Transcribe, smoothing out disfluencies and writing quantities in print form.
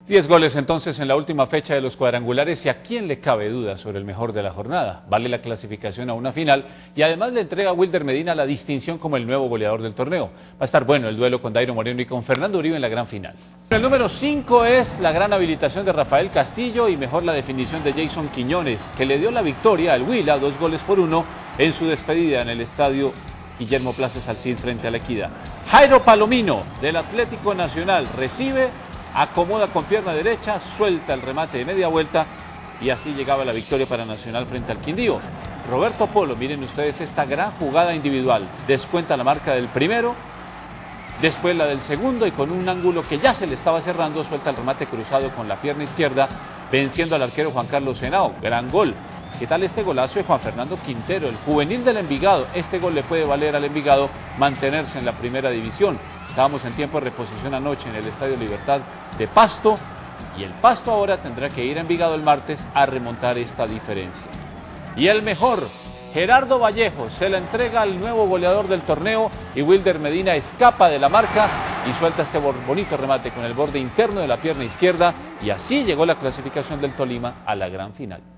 10 goles entonces en la última fecha de los cuadrangulares, y a quién le cabe duda sobre el mejor de la jornada. Vale la clasificación a una final y además le entrega a Wilder Medina la distinción como el nuevo goleador del torneo. Va a estar bueno el duelo con Dairo Moreno y con Fernando Uribe en la gran final. El número 5 es la gran habilitación de Rafael Castillo y mejor la definición de Jason Quiñones, que le dio la victoria al Huila 2-1 en su despedida en el estadio Guillermo Plaza Salcid frente a la Equidad. Jairo Palomino del Atlético Nacional recibe, acomoda con pierna derecha, suelta el remate de media vuelta y así llegaba la victoria para Nacional frente al Quindío. Roberto Polo, miren ustedes esta gran jugada individual, descuenta la marca del primero, después la del segundo y con un ángulo que ya se le estaba cerrando, suelta el remate cruzado con la pierna izquierda, venciendo al arquero Juan Carlos Henao. Gran gol. ¿Qué tal este golazo de Juan Fernando Quintero, el juvenil del Envigado? Este gol le puede valer al Envigado mantenerse en la primera división. Estábamos en tiempo de reposición anoche en el Estadio Libertad de Pasto y el Pasto ahora tendrá que ir a Envigado el martes a remontar esta diferencia. Y el mejor, Gerardo Vallejo, se la entrega al nuevo goleador del torneo y Wilder Medina escapa de la marca y suelta este bonito remate con el borde interno de la pierna izquierda y así llegó la clasificación del Tolima a la gran final.